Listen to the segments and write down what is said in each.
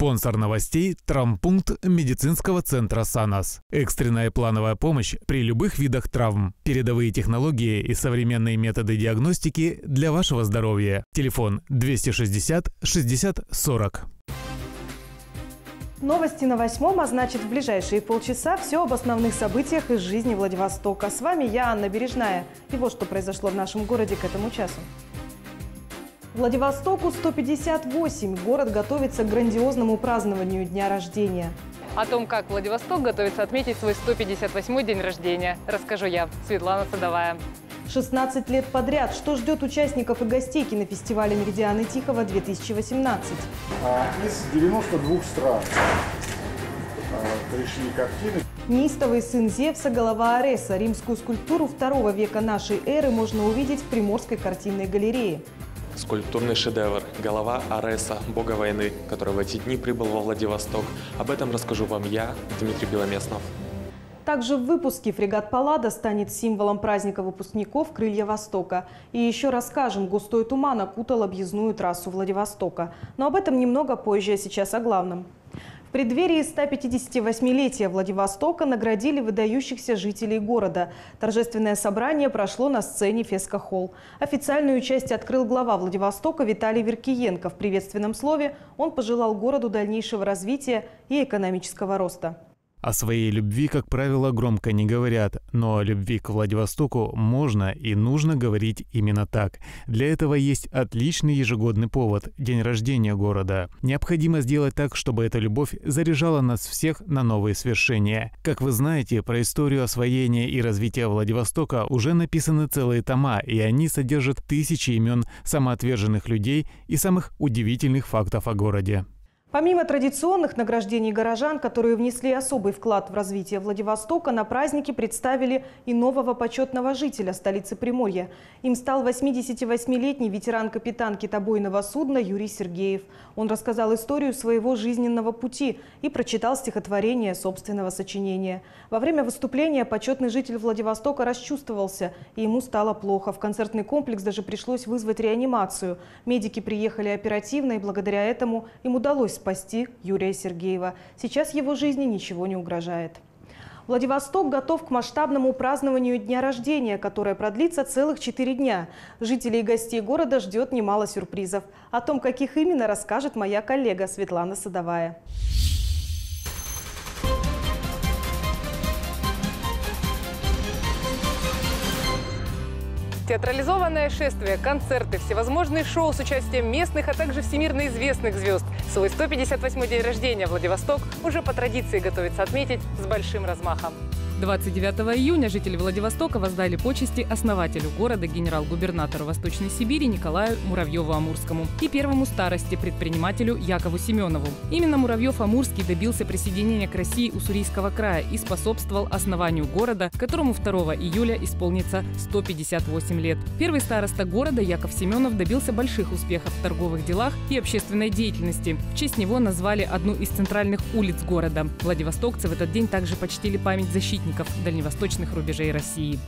Спонсор новостей – травмпункт медицинского центра «Санас». Экстренная плановая помощь при любых видах травм. Передовые технологии и современные методы диагностики для вашего здоровья. Телефон 260 60 40. Новости на 8-м, а значит в ближайшие полчаса все об основных событиях из жизни Владивостока. С вами я, Анна Бережная. И вот что произошло в нашем городе к этому часу. Владивостоку 158. Город готовится к грандиозному празднованию дня рождения. О том, как Владивосток готовится отметить свой 158-й день рождения, расскажу я, Светлана Садовая. 16 лет подряд. Что ждет участников и гостей кинофестиваля «Меридианы Тихого-2018». Из 92 стран пришли картины. Неистовый сын Зевса, голова Ареса. Римскую скульптуру II века нашей эры можно увидеть в Приморской картинной галерее. Скульптурный шедевр «Голова Ареса, бога войны», который в эти дни прибыл во Владивосток. Об этом расскажу вам я, Дмитрий Беломеснов. Также в выпуске фрегат «Паллада» станет символом праздника выпускников «Крылья Востока». И еще расскажем, густой туман окутал объездную трассу Владивостока. Но об этом немного позже, а сейчас о главном. В преддверии 158-летия Владивостока наградили выдающихся жителей города. Торжественное собрание прошло на сцене Феска-холл. Официальную часть открыл глава Владивостока Виталий Веркиенко. В приветственном слове он пожелал городу дальнейшего развития и экономического роста. О своей любви, как правило, громко не говорят, но о любви к Владивостоку можно и нужно говорить именно так. Для этого есть отличный ежегодный повод – день рождения города. Необходимо сделать так, чтобы эта любовь заряжала нас всех на новые свершения. Как вы знаете, про историю освоения и развития Владивостока уже написаны целые тома, и они содержат тысячи имен самоотверженных людей и самых удивительных фактов о городе. Помимо традиционных награждений горожан, которые внесли особый вклад в развитие Владивостока, на празднике представили и нового почетного жителя столицы Приморья. Им стал 88-летний ветеран-капитан китобойного судна Юрий Сергеев. Он рассказал историю своего жизненного пути и прочитал стихотворение собственного сочинения. Во время выступления почетный житель Владивостока расчувствовался, и ему стало плохо. В концертный комплекс даже пришлось вызвать реанимацию. Медики приехали оперативно, и благодаря этому им удалось спасти Юрия Сергеева. Сейчас его жизни ничего не угрожает. Владивосток готов к масштабному празднованию дня рождения, которое продлится целых 4 дня. Жителей и гостей города ждет немало сюрпризов. О том, каких именно, расскажет моя коллега Светлана Садовая. Театрализованное шествие, концерты, всевозможные шоу с участием местных, а также всемирно известных звезд. Свой 158-й день рождения Владивосток уже по традиции готовится отметить с большим размахом. 29 июня жители Владивостока воздали почести основателю города, генерал-губернатору Восточной Сибири Николаю Муравьеву-Амурскому и первому старости, предпринимателю Якову Семенову. Именно Муравьев-Амурский добился присоединения к России Уссурийского края и способствовал основанию города, которому 2 июля исполнится 158 лет. Первый староста города Яков Семенов добился больших успехов в торговых делах и общественной деятельности. В честь него назвали одну из центральных улиц города. Владивостокцы в этот день также почтили память защитников дальневосточных рубежей России.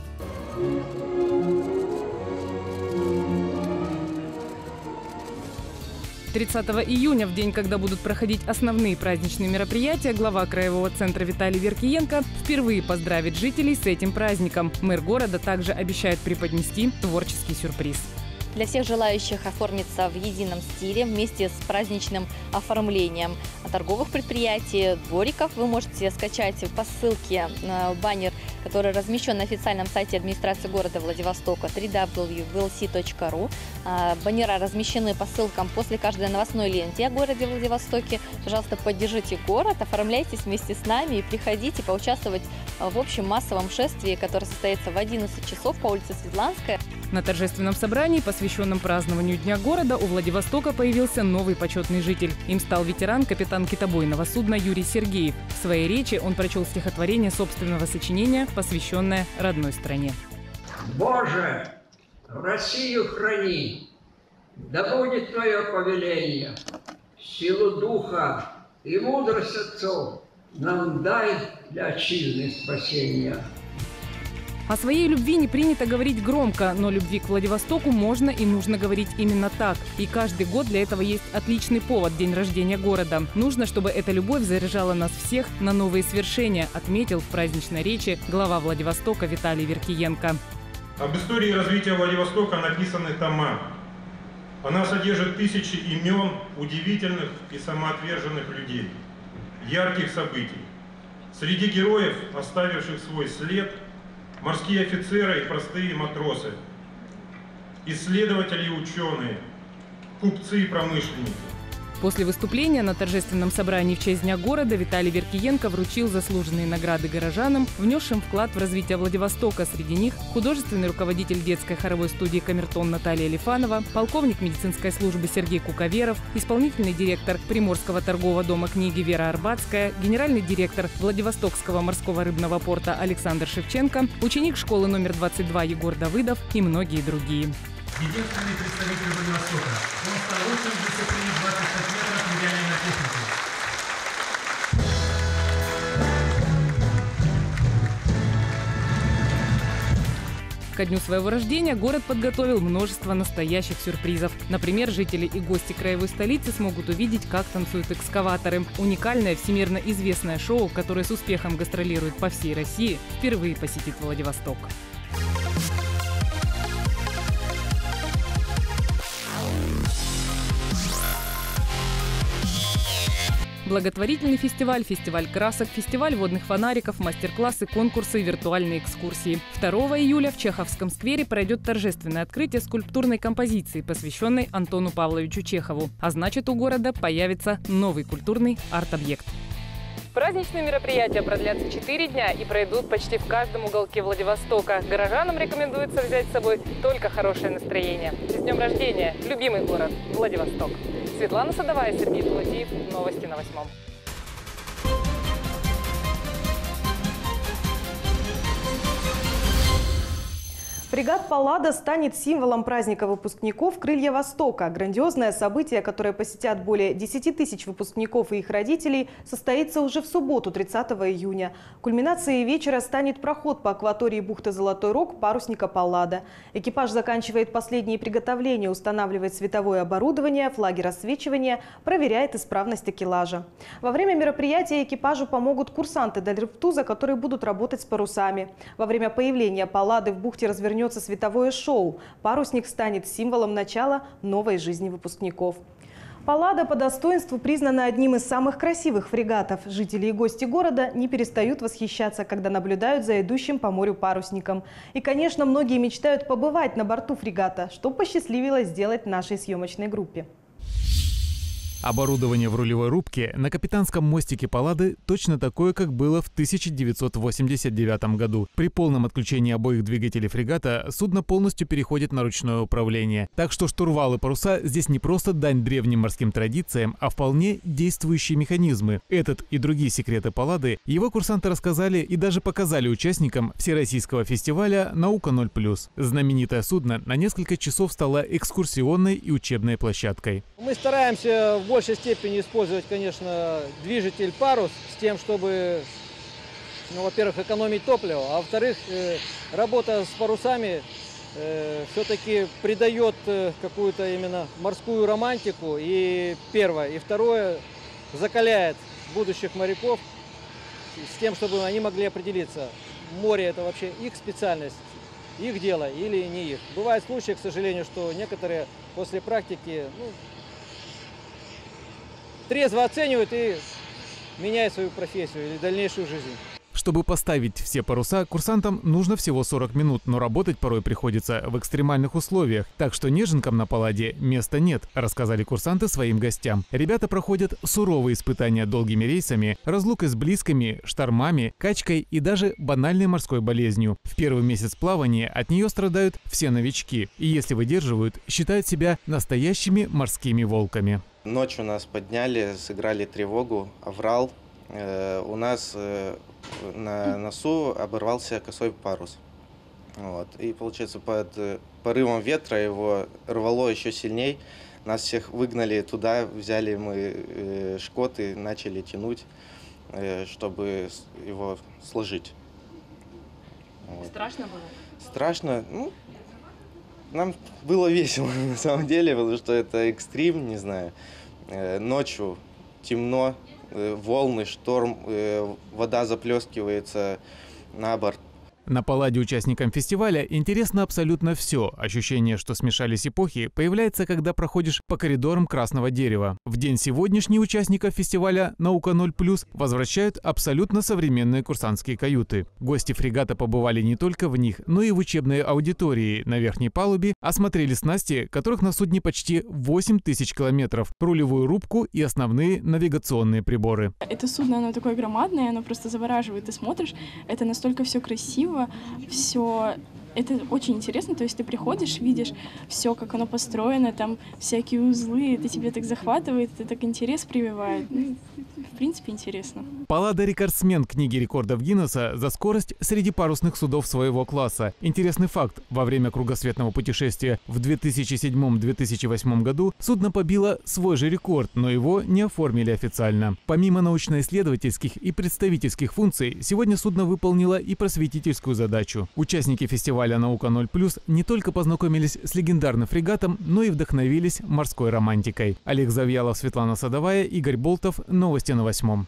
– 30 июня, в день, когда будут проходить основные праздничные мероприятия, глава Краевого центра Виталий Веркиенко впервые поздравит жителей с этим праздником. Мэр города также обещает преподнести творческий сюрприз. Для всех желающих оформиться в едином стиле вместе с праздничным оформлением торговых предприятий, двориков вы можете скачать по ссылке на баннер, который размещен на официальном сайте администрации города Владивостока www.vlc.ru. Баннера размещены по ссылкам после каждой новостной ленты о городе Владивостоке. Пожалуйста, поддержите город, оформляйтесь вместе с нами и приходите поучаствовать в общем массовом шествии, которое состоится в 11 часов по улице Светланская. На торжественном собрании, посвященном празднованию Дня города, у Владивостока появился новый почетный житель. Им стал ветеран, капитан китобойного судна Юрий Сергеев. В своей речи он прочел стихотворение собственного сочинения, посвященное родной стране. Боже, Россию храни, да будет Твое повеление, силу духа и мудрость отцов нам дай для отчизны спасения. О своей любви не принято говорить громко, но любви к Владивостоку можно и нужно говорить именно так. И каждый год для этого есть отличный повод – день рождения города. Нужно, чтобы эта любовь заряжала нас всех на новые свершения, отметил в праздничной речи глава Владивостока Виталий Веркиенко. Об истории развития Владивостока написаны тома. Она содержит тысячи имен удивительных и самоотверженных людей, ярких событий. Среди героев, оставивших свой след, морские офицеры и простые матросы, исследователи и ученые, купцы и промышленники. После выступления на торжественном собрании в честь Дня города Виталий Веркиенко вручил заслуженные награды горожанам, внесшим вклад в развитие Владивостока. Среди них художественный руководитель детской хоровой студии «Камертон» Наталья Лифанова, полковник медицинской службы Сергей Куковеров, исполнительный директор Приморского торгового дома книги Вера Арбатская, генеральный директор Владивостокского морского рыбного порта Александр Шевченко, ученик школы номер 22 Егор Давыдов и многие другие. Единственный представитель Владивостока. Он стал лучшим в дисциплине 25 метров нереальной техники. Ко дню своего рождения город подготовил множество настоящих сюрпризов. Например, жители и гости краевой столицы смогут увидеть, как танцуют экскаваторы. Уникальное всемирно известное шоу, которое с успехом гастролирует по всей России, впервые посетит Владивосток. Благотворительный фестиваль, фестиваль красок, фестиваль водных фонариков, мастер-классы, конкурсы и виртуальные экскурсии. 2 июля в Чеховском сквере пройдет торжественное открытие скульптурной композиции, посвященной Антону Павловичу Чехову. А значит, у города появится новый культурный арт-объект. Праздничные мероприятия продлятся 4 дня и пройдут почти в каждом уголке Владивостока. Горожанам рекомендуется взять с собой только хорошее настроение. С днем рождения, любимый город Владивосток. Светлана Садовая, Сергей Тулатиев. Новости на 8. Фрегат «Паллада» станет символом праздника выпускников «Крылья Востока». Грандиозное событие, которое посетят более 10 тысяч выпускников и их родителей, состоится уже в субботу, 30 июня. Кульминацией вечера станет проход по акватории бухты Золотой Рог парусника «Паллада». Экипаж заканчивает последние приготовления, устанавливает световое оборудование, флаги рассвечивания, проверяет исправность такелажа. Во время мероприятия экипажу помогут курсанты Дальрыбтуза, которые будут работать с парусами. Во время появления «Паллады» в бухте развернется световое шоу. Парусник станет символом начала новой жизни выпускников. «Паллада» по достоинству признана одним из самых красивых фрегатов. Жители и гости города не перестают восхищаться, когда наблюдают за идущим по морю парусником. И, конечно, многие мечтают побывать на борту фрегата, что посчастливилось сделать нашей съемочной группе. Оборудование в рулевой рубке на капитанском мостике «Паллады» точно такое, как было в 1989 году. При полном отключении обоих двигателей фрегата судно полностью переходит на ручное управление. Так что штурвал и паруса здесь не просто дань древним морским традициям, а вполне действующие механизмы. Этот и другие секреты «Паллады» его курсанты рассказали и даже показали участникам Всероссийского фестиваля «Наука 0+». Знаменитое судно на несколько часов стало экскурсионной и учебной площадкой. Мы стараемся в большей степени использовать, конечно, движитель парус с тем, чтобы, во-первых, экономить топливо, а во-вторых, работа с парусами все-таки придает какую-то именно морскую романтику, и первое, и второе, закаляет будущих моряков с тем, чтобы они могли определиться, море это вообще их специальность, их дело или не их. Бывают случаи, к сожалению, что некоторые после практики трезво оценивают и меняют свою профессию или дальнейшую жизнь. Чтобы поставить все паруса, курсантам нужно всего 40 минут, но работать порой приходится в экстремальных условиях. Так что неженкам на «Палладе» места нет, рассказали курсанты своим гостям. Ребята проходят суровые испытания долгими рейсами, разлукой с близкими, штормами, качкой и даже банальной морской болезнью. В первый месяц плавания от нее страдают все новички. И если выдерживают, считают себя настоящими морскими волками. Ночью нас подняли, сыграли тревогу, аврал. У нас на носу оборвался косой парус. И, получается, под порывом ветра его рвало еще сильней. Нас всех выгнали туда, взяли мы шкот и начали тянуть, чтобы его сложить. Вот. Страшно было? Страшно? Ну, нам было весело на самом деле, потому что это экстрим, не знаю. Ночью темно, волны, шторм, вода заплескивается на борт. На Палладе участникам фестиваля интересно абсолютно все. Ощущение, что смешались эпохи, появляется, когда проходишь по коридорам красного дерева. В день сегодняшний участников фестиваля «Наука 0+» возвращают абсолютно современные курсантские каюты. Гости фрегата побывали не только в них, но и в учебной аудитории на верхней палубе, осмотрели снасти, которых на судне почти 8000 километров, рулевую рубку и основные навигационные приборы. Это судно, оно такое громадное, оно просто завораживает. Ты смотришь, это настолько все красиво, все это очень интересно, то есть ты приходишь, видишь все, как оно построено, там всякие узлы, это тебе так захватывает, это так интерес прививает. Ну, в принципе, интересно. Паллада – рекордсмен книги рекордов Гиннесса за скорость среди парусных судов своего класса. Интересный факт. Во время кругосветного путешествия в 2007-2008 году судно побило свой же рекорд, но его не оформили официально. Помимо научно-исследовательских и представительских функций, сегодня судно выполнило и просветительскую задачу. Участники фестиваля «Наука 0+» не только познакомились с легендарным фрегатом, но и вдохновились морской романтикой. Олег Завьялов, Светлана Садовая, Игорь Болтов. Новости на 8.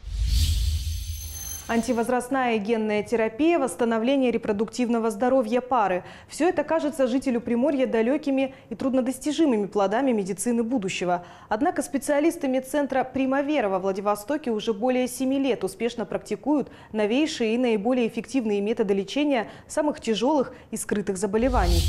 Антивозрастная генная терапия, восстановление репродуктивного здоровья пары. Все это кажется жителю Приморья далекими и труднодостижимыми плодами медицины будущего. Однако специалисты медцентра «Примавера» во Владивостоке уже более 7 лет успешно практикуют новейшие и наиболее эффективные методы лечения самых тяжелых и скрытых заболеваний.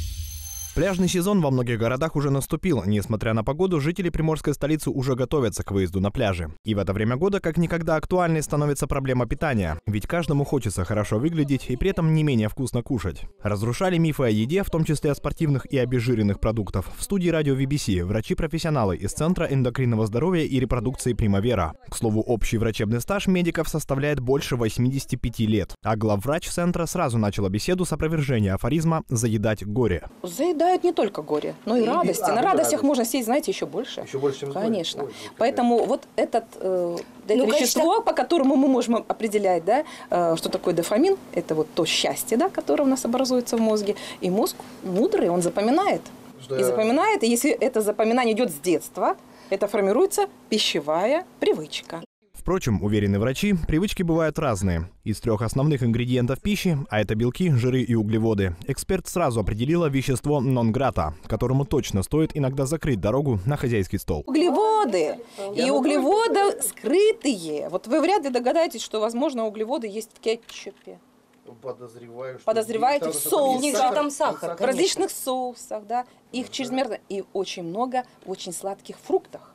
Пляжный сезон во многих городах уже наступил. Несмотря на погоду, жители приморской столицы уже готовятся к выезду на пляжи. И в это время года как никогда актуальной становится проблема питания. Ведь каждому хочется хорошо выглядеть и при этом не менее вкусно кушать. Разрушали мифы о еде, в том числе о спортивных и обезжиренных продуктах. В студии радио VBC врачи-профессионалы из Центра эндокринного здоровья и репродукции «Примавера». К слову, общий врачебный стаж медиков составляет больше 85 лет. А главврач Центра сразу начала беседу с опровержения афоризма «заедать горе». Заедают не только горе, но и радости. На радостях можно сесть, знаете, еще больше. Еще больше, чем конечно. Горе. Поэтому вот это вещество, по которому мы можем определять, да, что такое дофамин, это вот то счастье, да, которое у нас образуется в мозге. И мозг мудрый, он запоминает. И запоминает, и если это запоминание идет с детства, это формируется пищевая привычка. Впрочем, уверены врачи, привычки бывают разные. Из 3 основных ингредиентов пищи, а это белки, жиры и углеводы, эксперт сразу определила вещество нон-грата, которому точно стоит иногда закрыть дорогу на хозяйский стол. Углеводы и углеводы скрытые. Вот вы вряд ли догадаетесь, что, возможно, углеводы есть в кетчупе. Подозреваете в соусах, там сахар, в различных соусах, да, их чрезмерно и очень много в очень сладких фруктах.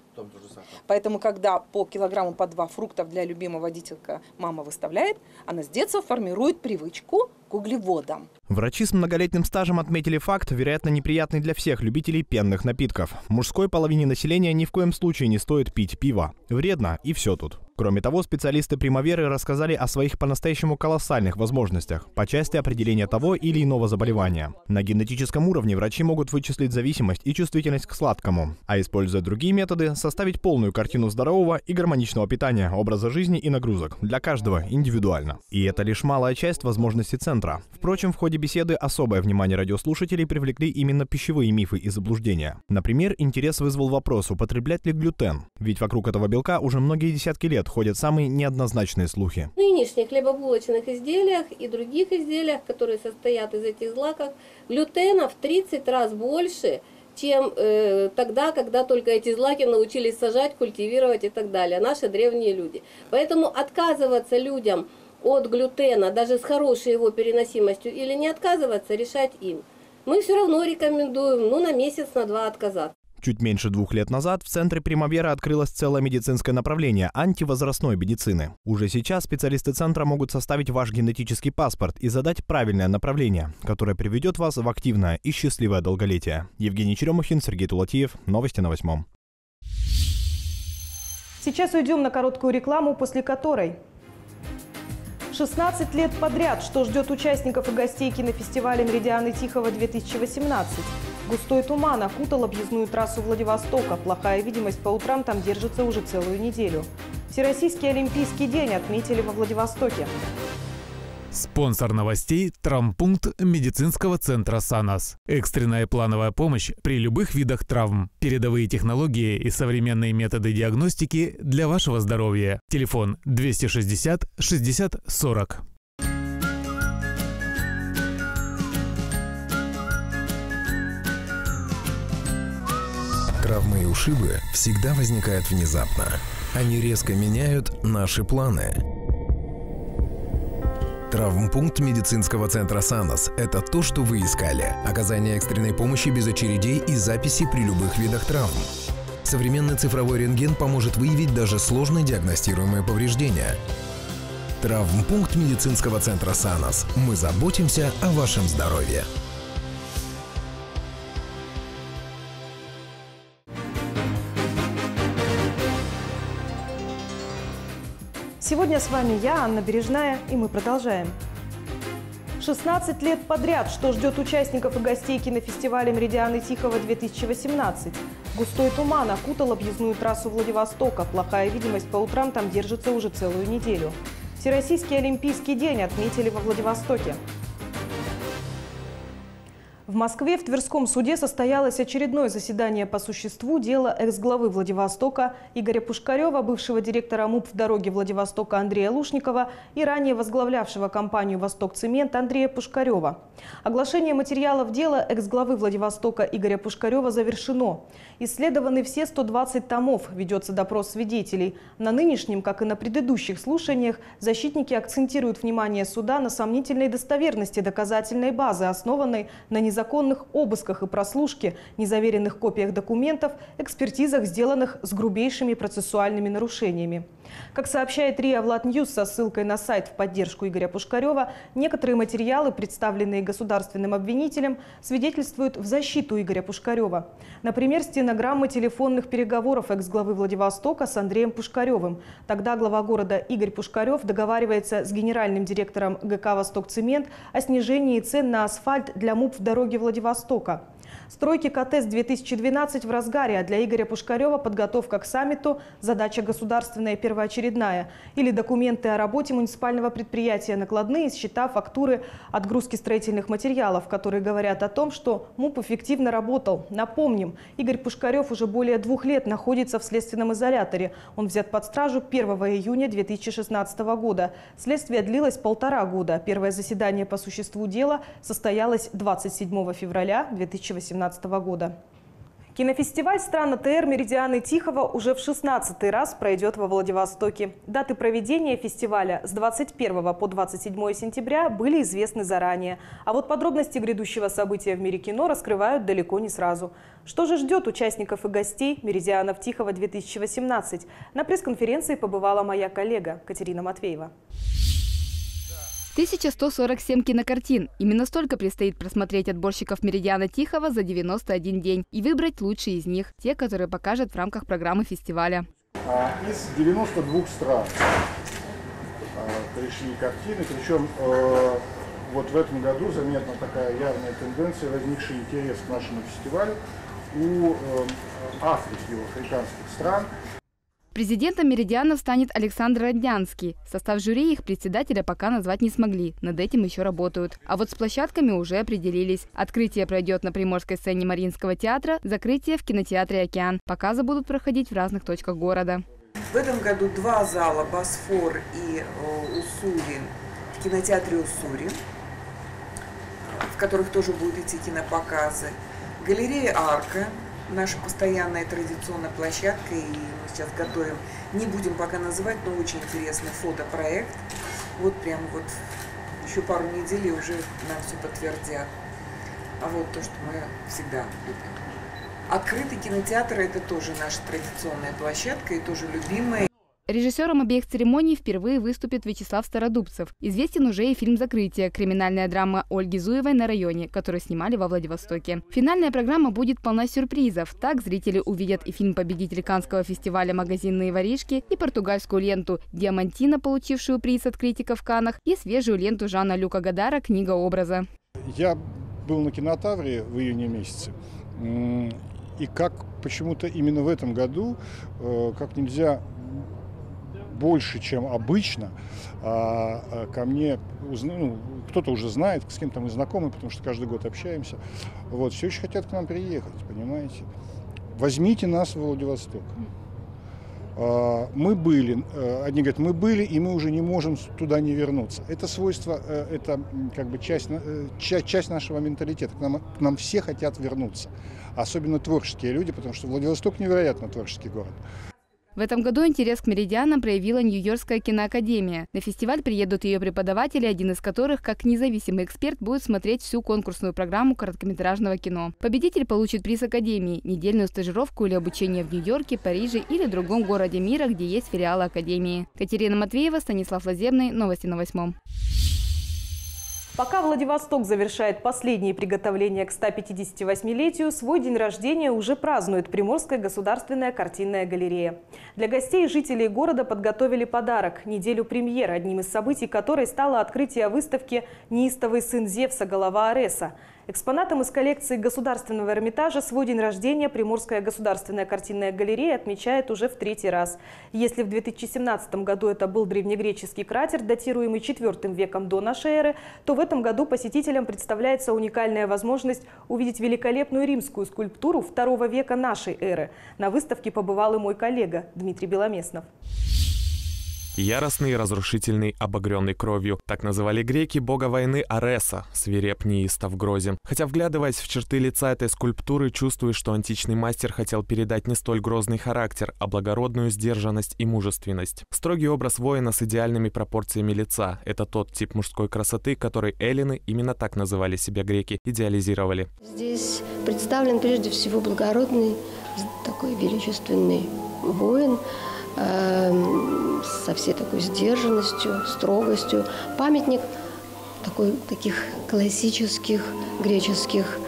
Поэтому, когда по килограмму, по 2 фруктов для любимого водителька мама выставляет, она с детства формирует привычку к углеводам. Врачи с многолетним стажем отметили факт, вероятно, неприятный для всех любителей пенных напитков. Мужской половине населения ни в коем случае не стоит пить пиво. Вредно, и все тут. Кроме того, специалисты Примаверы рассказали о своих по-настоящему колоссальных возможностях по части определения того или иного заболевания. На генетическом уровне врачи могут вычислить зависимость и чувствительность к сладкому, а используя другие методы, составить полную картину здорового и гармоничного питания, образа жизни и нагрузок для каждого индивидуально. И это лишь малая часть возможностей центра. Впрочем, в ходе беседы особое внимание радиослушателей привлекли именно пищевые мифы и заблуждения. Например, интерес вызвал вопрос, употреблять ли глютен. Ведь вокруг этого белка уже многие десятки лет ходят самые неоднозначные слухи. В нынешних хлебобулочных изделиях и других изделиях, которые состоят из этих злаков, глютена в 30 раз больше, чем тогда, когда только эти злаки научились сажать, культивировать и так далее, наши древние люди. Поэтому отказываться людям от глютена, даже с хорошей его переносимостью, или не отказываться, решать им. Мы все равно рекомендуем, на месяц, на 2 отказаться. Чуть меньше 2 лет назад в Центре Примавера открылось целое медицинское направление антивозрастной медицины. Уже сейчас специалисты Центра могут составить ваш генетический паспорт и задать правильное направление, которое приведет вас в активное и счастливое долголетие. Евгений Черемухин, Сергей Тулатиев. Новости на 8. Сейчас уйдем на короткую рекламу, после которой... 16 лет подряд, что ждет участников и гостей кинофестиваля «Меридианы Тихого-2018». Густой туман окутал объездную трассу Владивостока. Плохая видимость по утрам там держится уже целую неделю. Всероссийский олимпийский день отметили во Владивостоке. Спонсор новостей – травмпункт медицинского центра «Санас». Экстренная плановая помощь при любых видах травм. Передовые технологии и современные методы диагностики для вашего здоровья. Телефон 260 60 40. Травмы и ушибы всегда возникают внезапно. Они резко меняют наши планы. Травмпункт медицинского центра «Санас» – это то, что вы искали. Оказание экстренной помощи без очередей и записи при любых видах травм. Современный цифровой рентген поможет выявить даже сложно диагностируемые повреждения. Травмпункт медицинского центра «Санас». Мы заботимся о вашем здоровье. Сегодня с вами я, Анна Бережная, и мы продолжаем. 16 лет подряд, что ждет участников и гостей кинофестиваля «Меридианы Тихого-2018». Густой туман окутал объездную трассу Владивостока. Плохая видимость по утрам там держится уже целую неделю. Всероссийский олимпийский день отметили во Владивостоке. В Москве в Тверском суде состоялось очередное заседание по существу дела экс-главы Владивостока Игоря Пушкарева, бывшего директора МУП «Дороги Владивостока» Андрея Лушникова и ранее возглавлявшего компанию «Восток-Цемент» Андрея Пушкарева. Оглашение материалов дела экс-главы Владивостока Игоря Пушкарева завершено. Исследованы все 120 томов, ведется допрос свидетелей. На нынешнем, как и на предыдущих слушаниях, защитники акцентируют внимание суда на сомнительной достоверности доказательной базы, основанной на незаконных обысках и прослушке, незаверенных копиях документов, экспертизах, сделанных с грубейшими процессуальными нарушениями. Как сообщает РИА Владньюз со ссылкой на сайт в поддержку Игоря Пушкарева, некоторые материалы, представленные государственным обвинителем, свидетельствуют в защиту Игоря Пушкарева. Например, стенограммы телефонных переговоров экс-главы Владивостока с Андреем Пушкаревым. Тогда глава города Игорь Пушкарев договаривается с генеральным директором ГК «Восток-Цемент» о снижении цен на асфальт для МУП «Дороги Владивостока». Стройки КТЭС-2012 в разгаре, а для Игоря Пушкарева подготовка к саммиту – задача государственная первоочередная. Или документы о работе муниципального предприятия накладные, счета, фактуры, отгрузки строительных материалов, которые говорят о том, что МУП эффективно работал. Напомним, Игорь Пушкарев уже более 2 лет находится в следственном изоляторе. Он взят под стражу 1 июня 2016 года. Следствие длилось 1,5 года. Первое заседание по существу дела состоялось 27 февраля 2018 года. Кинофестиваль стран АТР «Меридианы Тихого» уже в 16-й раз пройдет во Владивостоке. Даты проведения фестиваля с 21 по 27 сентября были известны заранее. А вот подробности грядущего события в мире кино раскрывают далеко не сразу. Что же ждет участников и гостей «Меридианов Тихого-2018»? На пресс-конференции побывала моя коллега Катерина Матвеева. 1147 кинокартин. Именно столько предстоит просмотреть отборщиков «Меридиана Тихого» за 91 день и выбрать лучшие из них, те, которые покажут в рамках программы фестиваля. Из 92 стран пришли картины, причем вот в этом году заметна такая явная тенденция, возникший интерес к нашему фестивалю у Африки, у африканских стран. Президентом «Меридианов» станет Александр Роднянский. Состав жюри их председателя пока назвать не смогли. Над этим еще работают. А вот с площадками уже определились. Открытие пройдет на Приморской сцене Мариинского театра, закрытие в кинотеатре «Океан». Показы будут проходить в разных точках города. В этом году 2 зала «Босфор» и «Уссури» в кинотеатре «Уссури», в которых тоже будут идти кинопоказы. Галерея «Арка». Наша постоянная традиционная площадка, и мы сейчас готовим, не будем пока называть, но очень интересный фотопроект. Вот прям вот еще пару недель и уже нам все подтвердят. А вот то, что мы всегда любим. Открытый кинотеатр – это тоже наша традиционная площадка и тоже любимая. Режиссером обеих церемоний впервые выступит Вячеслав Стародубцев. Известен уже и фильм «Закрытие» – криминальная драма Ольги Зуевой «На районе», которую снимали во Владивостоке. Финальная программа будет полна сюрпризов. Так зрители увидят и фильм-победитель Каннского фестиваля «Магазинные воришки», и португальскую ленту «Диамантино», получившую приз от критиков в Каннах, и свежую ленту Жана-Люка Годара «Книга образа». Я был на кинотавре в июне месяце. И как почему-то именно в этом году как нельзя больше, чем обычно. Ко мне кто-то уже знает, с кем-то мы знакомы, потому что каждый год общаемся. Вот, все еще хотят к нам приехать, понимаете. Возьмите нас в Владивосток. Мы были, одни говорят, мы были, и мы уже не можем туда не вернуться. Это свойство, это как бы часть нашего менталитета. К нам все хотят вернуться. Особенно творческие люди, потому что Владивосток невероятно творческий город. В этом году интерес к меридианам проявила Нью-Йоркская киноакадемия. На фестиваль приедут ее преподаватели, один из которых, как независимый эксперт, будет смотреть всю конкурсную программу короткометражного кино. Победитель получит приз Академии – недельную стажировку или обучение в Нью-Йорке, Париже или другом городе мира, где есть филиалы Академии. Катерина Матвеева, Станислав Лазебный. Новости на 8. Пока Владивосток завершает последние приготовления к 158-летию, свой день рождения уже празднует Приморская государственная картинная галерея. Для гостей и жителей города подготовили подарок – неделю премьер, одним из событий которой стало открытие выставки «Неистовый сын Зевса. Голова Ареса». Экспонатом из коллекции Государственного Эрмитажа свой день рождения Приморская государственная картинная галерея отмечает уже в 3-й раз. Если в 2017 году это был древнегреческий кратер, датируемый IV веком до нашей эры, то в этом году посетителям представляется уникальная возможность увидеть великолепную римскую скульптуру II века нашей эры. На выставке побывал и мой коллега Дмитрий Беломеснов. Яростный, разрушительный, обогренный кровью. Так называли греки бога войны Ареса, свиреп, неистов, грозен. Хотя, вглядываясь в черты лица этой скульптуры, чувствуешь, что античный мастер хотел передать не столь грозный характер, а благородную сдержанность и мужественность. Строгий образ воина с идеальными пропорциями лица – это тот тип мужской красоты, который эллины, именно так называли себя греки, идеализировали. Здесь представлен прежде всего благородный, такой величественный воин, со всей такой сдержанностью, строгостью. Памятник таких классических греческих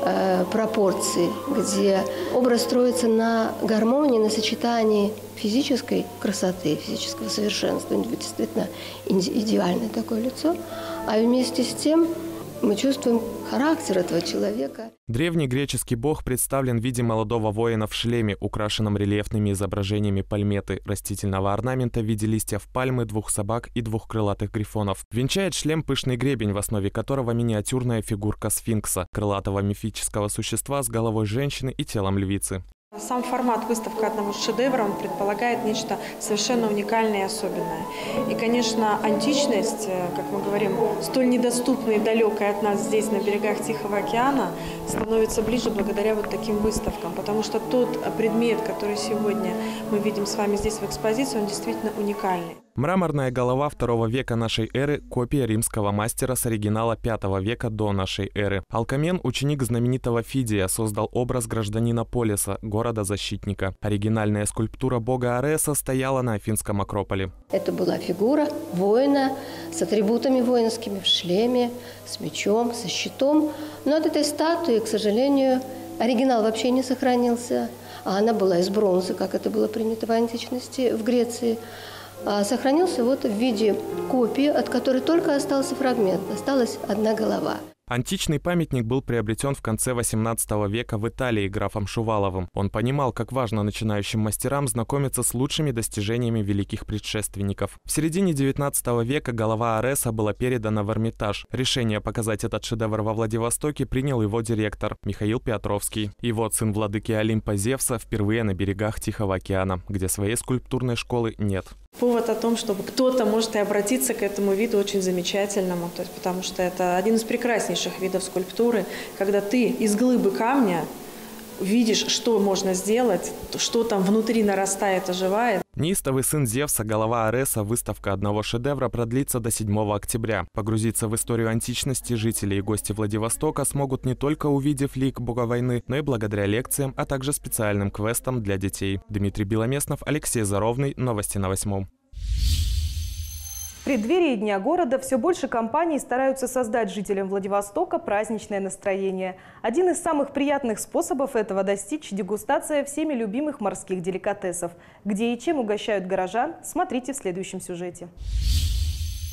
пропорций, где образ строится на гармонии, на сочетании физической красоты, физического совершенства, действительно идеальное такое лицо, а вместе с тем мы чувствуем характер этого человека. Древний греческий бог представлен в виде молодого воина в шлеме, украшенном рельефными изображениями пальметы, растительного орнамента в виде листьев пальмы, 2 собак и 2 крылатых грифонов. Венчает шлем пышный гребень, в основе которого миниатюрная фигурка сфинкса, крылатого мифического существа с головой женщины и телом львицы. Сам формат выставки одного шедевра, он предполагает нечто совершенно уникальное и особенное. И, конечно, античность, как мы говорим, столь недоступная и далекая от нас здесь, на берегах Тихого океана, становится ближе благодаря вот таким выставкам. Потому что тот предмет, который сегодня мы видим с вами здесь в экспозиции, он действительно уникальный. Мраморная голова II века нашей эры – копия римского мастера с оригинала V века до нашей эры. Алкамен, ученик знаменитого Фидия, создал образ гражданина Полиса, города-защитника. Оригинальная скульптура бога Ареса стояла на Афинском Акрополе. Это была фигура воина с атрибутами воинскими, в шлеме, с мечом, со щитом. Но от этой статуи, к сожалению, оригинал вообще не сохранился. А она была из бронзы, как это было принято в античности в Греции. Сохранился вот в виде копии, от которой только остался фрагмент, осталась одна голова. Античный памятник был приобретен в конце XVIII века в Италии графом Шуваловым. Он понимал, как важно начинающим мастерам знакомиться с лучшими достижениями великих предшественников. В середине XIX века голова Ареса была передана в Эрмитаж. Решение показать этот шедевр во Владивостоке принял его директор Михаил Петровский. И вот сын владыки Олимпа Зевса впервые на берегах Тихого океана, где своей скульптурной школы нет. Повод о том, чтобы кто-то может и обратиться к этому виду очень замечательному, то есть, потому что это один из прекраснейших видов скульптуры, когда ты из глыбы камня видишь, что можно сделать, что там внутри нарастает, оживает. Неистовый сын Зевса, голова Ареса, выставка одного шедевра продлится до 7 октября. Погрузиться в историю античности жители и гости Владивостока смогут не только увидев лик бога войны, но и благодаря лекциям, а также специальным квестам для детей. Дмитрий Беломеснов, Алексей Заровный. Новости на 8. В преддверии Дня города все больше компаний стараются создать жителям Владивостока праздничное настроение. Один из самых приятных способов этого достичь – дегустация всеми любимых морских деликатесов. Где и чем угощают горожан, смотрите в следующем сюжете.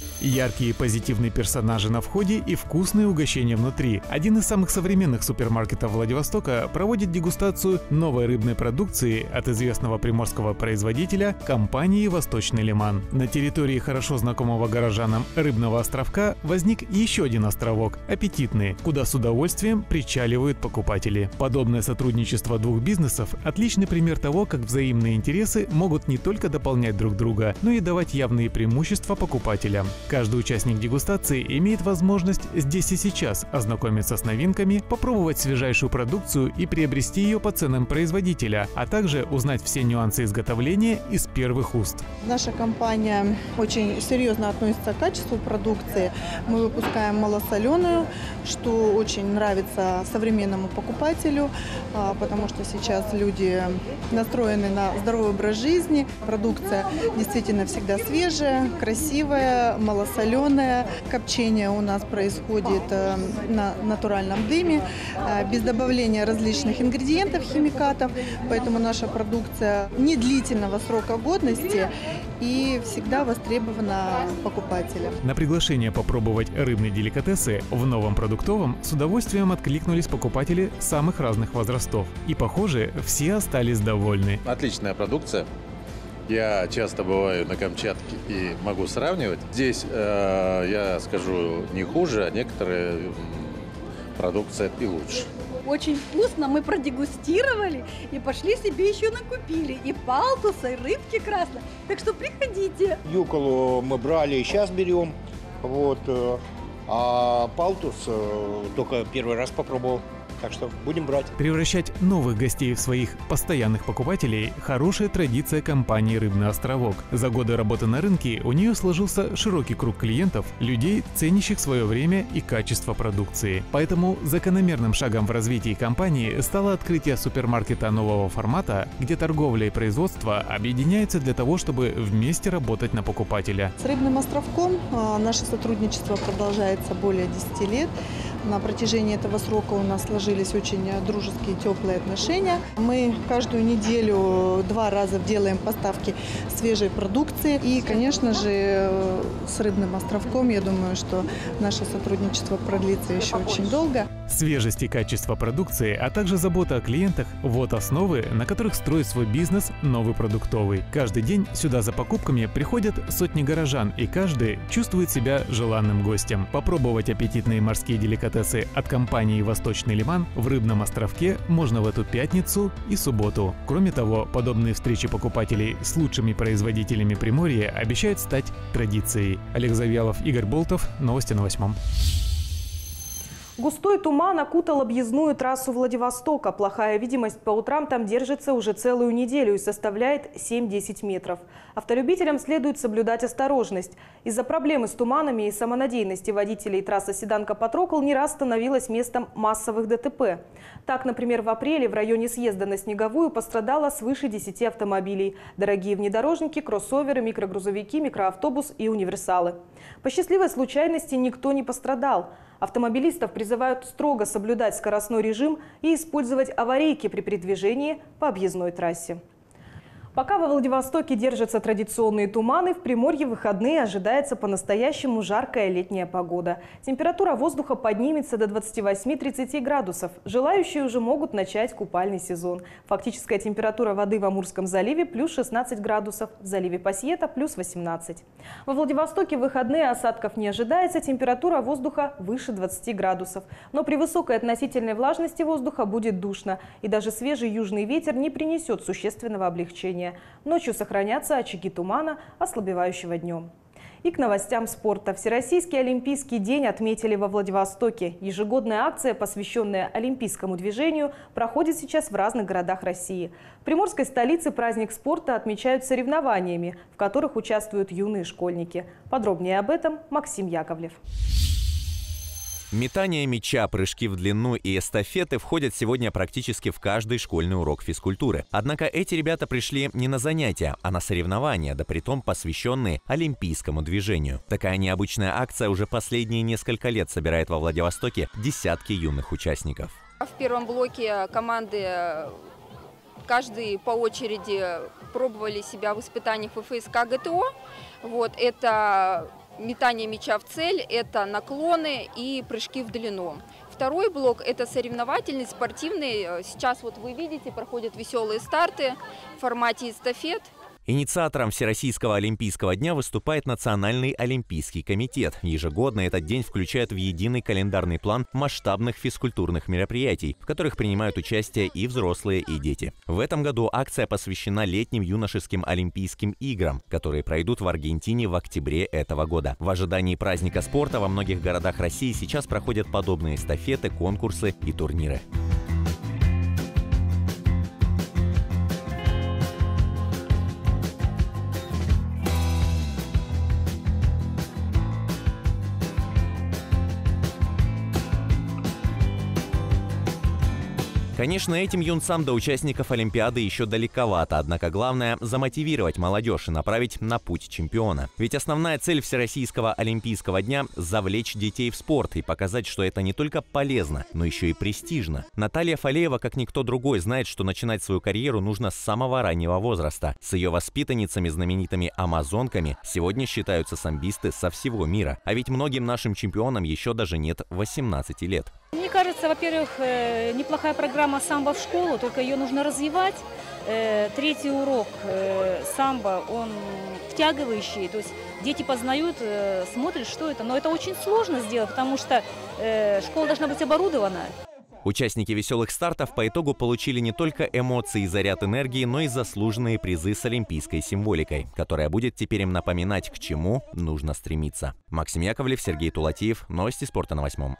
Яркие и позитивные персонажи на входе и вкусные угощения внутри. Один из самых современных супермаркетов Владивостока проводит дегустацию новой рыбной продукции от известного приморского производителя компании «Восточный лиман». На территории хорошо знакомого горожанам рыбного островка возник еще один островок – Аппетитный, куда с удовольствием причаливают покупатели. Подобное сотрудничество двух бизнесов – отличный пример того, как взаимные интересы могут не только дополнять друг друга, но и давать явные преимущества покупателям. Каждый участник дегустации имеет возможность здесь и сейчас ознакомиться с новинками, попробовать свежайшую продукцию и приобрести ее по ценам производителя, а также узнать все нюансы изготовления из первых уст. Наша компания очень серьезно относится к качеству продукции. Мы выпускаем малосоленую, что очень нравится современному покупателю, потому что сейчас люди настроены на здоровый образ жизни. Продукция действительно всегда свежая, красивая, малосоленая. Копчение у нас происходит на натуральном дыме, без добавления различных ингредиентов, химикатов. Поэтому наша продукция не длительного срока годности и всегда востребована покупателем. На приглашение попробовать рыбные деликатесы в новом продуктовом с удовольствием откликнулись покупатели самых разных возрастов. И, похоже, все остались довольны. Отличная продукция. Я часто бываю на Камчатке и могу сравнивать. Здесь, я скажу, не хуже, а некоторые продукция и лучше. Очень вкусно, мы продегустировали и пошли себе еще накупили. И палтуса, и рыбки красной. Так что приходите. Юколу мы брали и сейчас берем. Вот, а палтус только первый раз попробовал. Так что будем брать. Превращать новых гостей в своих постоянных покупателей – хорошая традиция компании «Рыбный островок». За годы работы на рынке у нее сложился широкий круг клиентов, людей, ценящих свое время и качество продукции. Поэтому закономерным шагом в развитии компании стало открытие супермаркета нового формата, где торговля и производство объединяются для того, чтобы вместе работать на покупателя. С «Рыбным островком» наше сотрудничество продолжается более 10 лет. На протяжении этого срока у нас сложились очень дружеские, теплые отношения. Мы каждую неделю 2 раза делаем поставки свежей продукции. И, конечно же, с «Рыбным островком», я думаю, что наше сотрудничество продлится еще очень долго. Свежесть и качество продукции, а также забота о клиентах – вот основы, на которых строит свой бизнес новый продуктовый. Каждый день сюда за покупками приходят сотни горожан, и каждый чувствует себя желанным гостем. Попробовать аппетитные морские деликатесы от компании «Восточный лиман» в «Рыбном островке» можно в эту пятницу и субботу. Кроме того, подобные встречи покупателей с лучшими производителями Приморья обещают стать традицией. Олег Завьялов, Игорь Болтов. Новости на 8. Густой туман окутал объездную трассу Владивостока. Плохая видимость по утрам там держится уже целую неделю и составляет 7-10 метров. Автолюбителям следует соблюдать осторожность. Из-за проблемы с туманами и самонадеянности водителей трасса Седанка-Патрокол не раз становилась местом массовых ДТП. Так, например, в апреле в районе съезда на Снеговую пострадало свыше 10 автомобилей. Дорогие внедорожники, кроссоверы, микрогрузовики, микроавтобус и универсалы. По счастливой случайности никто не пострадал. Автомобилистов призывают строго соблюдать скоростной режим и использовать аварийки при передвижении по объездной трассе. Пока во Владивостоке держатся традиционные туманы, в Приморье в выходные ожидается по-настоящему жаркая летняя погода. Температура воздуха поднимется до 28-30 градусов. Желающие уже могут начать купальный сезон. Фактическая температура воды в Амурском заливе плюс 16 градусов, в заливе Пассиета плюс 18. Во Владивостоке в выходные осадков не ожидается, температура воздуха выше 20 градусов. Но при высокой относительной влажности воздуха будет душно, и даже свежий южный ветер не принесет существенного облегчения. Ночью сохранятся очаги тумана, ослабевающего днем. И к новостям спорта. Всероссийский олимпийский день отметили во Владивостоке. Ежегодная акция, посвященная олимпийскому движению, проходит сейчас в разных городах России. В приморской столице праздник спорта отмечают соревнованиями, в которых участвуют юные школьники. Подробнее об этом Максим Яковлев. Метание мяча, прыжки в длину и эстафеты входят сегодня практически в каждый школьный урок физкультуры. Однако эти ребята пришли не на занятия, а на соревнования, да притом посвященные олимпийскому движению. Такая необычная акция уже последние несколько лет собирает во Владивостоке десятки юных участников. В первом блоке команды каждый по очереди пробовали себя в испытаниях ВФСК ГТО. Это метание мяча в цель, это наклоны и прыжки в длину. Второй блок – это соревновательный, спортивный. Сейчас вот вы видите, проходят веселые старты в формате эстафет. Инициатором Всероссийского олимпийского дня выступает Национальный олимпийский комитет. Ежегодно этот день включает в единый календарный план масштабных физкультурных мероприятий, в которых принимают участие и взрослые, и дети. В этом году акция посвящена летним юношеским Олимпийским играм, которые пройдут в Аргентине в октябре этого года. В ожидании праздника спорта во многих городах России сейчас проходят подобные эстафеты, конкурсы и турниры. Конечно, этим юнцам до участников Олимпиады еще далековато, однако главное – замотивировать молодежь и направить на путь чемпиона. Ведь основная цель Всероссийского олимпийского дня – завлечь детей в спорт и показать, что это не только полезно, но еще и престижно. Наталья Фалеева, как никто другой, знает, что начинать свою карьеру нужно с самого раннего возраста. С ее воспитанницами, знаменитыми амазонками, сегодня считаются самбисты со всего мира. А ведь многим нашим чемпионам еще даже нет 18 лет. Мне кажется, во-первых, неплохая программа самбо в школу, только ее нужно развивать. Третий урок самбо, он втягивающий, то есть дети познают, смотрят, что это. Но это очень сложно сделать, потому что школа должна быть оборудована. Участники веселых стартов по итогу получили не только эмоции и заряд энергии, но и заслуженные призы с олимпийской символикой, которая будет теперь им напоминать, к чему нужно стремиться. Максим Яковлев, Сергей Тулатиев. Новости спорта на 8.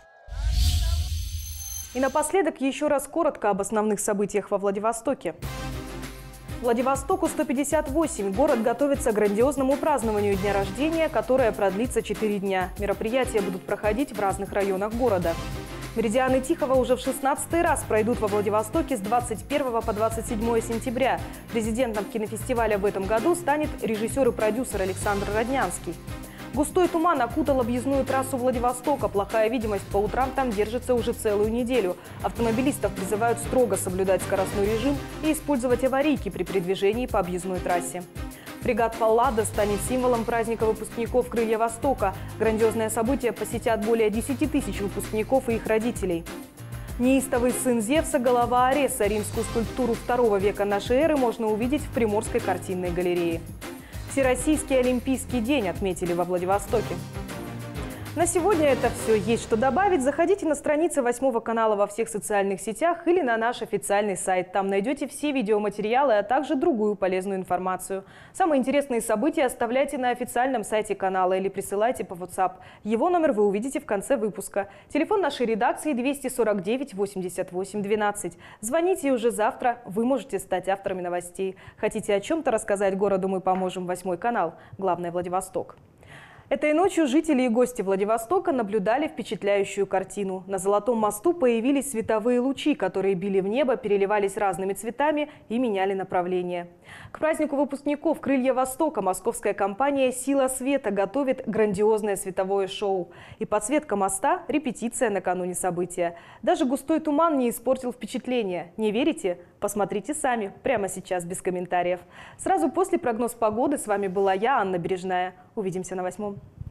И напоследок еще раз коротко об основных событиях во Владивостоке. Владивостоку 158. Город готовится к грандиозному празднованию дня рождения, которое продлится 4 дня. Мероприятия будут проходить в разных районах города. Меридианы Тихого уже в 16-й раз пройдут во Владивостоке с 21 по 27 сентября. Президентом кинофестиваля в этом году станет режиссер и продюсер Александр Роднянский. Густой туман окутал объездную трассу Владивостока. Плохая видимость по утрам там держится уже целую неделю. Автомобилистов призывают строго соблюдать скоростной режим и использовать аварийки при передвижении по объездной трассе. Фрегат «Паллада» станет символом праздника выпускников «Крылья Востока». Грандиозное событие посетят более 10 тысяч выпускников и их родителей. Неистовый сын Зевса, голова Ареса. Римскую скульптуру II века нашей эры можно увидеть в Приморской картинной галерее. Всероссийский олимпийский день отметили во Владивостоке. На сегодня это все. Есть что добавить? Заходите на страницы 8 канала во всех социальных сетях или на наш официальный сайт. Там найдете все видеоматериалы, а также другую полезную информацию. Самые интересные события оставляйте на официальном сайте канала или присылайте по WhatsApp. Его номер вы увидите в конце выпуска. Телефон нашей редакции 249 88 12. Звоните, и уже завтра вы можете стать авторами новостей. Хотите о чем-то рассказать городу, мы поможем. 8 канал. Главное, Владивосток. Этой ночью жители и гости Владивостока наблюдали впечатляющую картину. На Золотом мосту появились световые лучи, которые били в небо, переливались разными цветами и меняли направление. К празднику выпускников «Крылья Востока» московская компания «Сила света» готовит грандиозное световое шоу. И подсветка моста – репетиция накануне события. Даже густой туман не испортил впечатление. Не верите? Посмотрите сами, прямо сейчас, без комментариев. Сразу после прогноз погоды с вами была я, Анна Бережная. Увидимся на 8.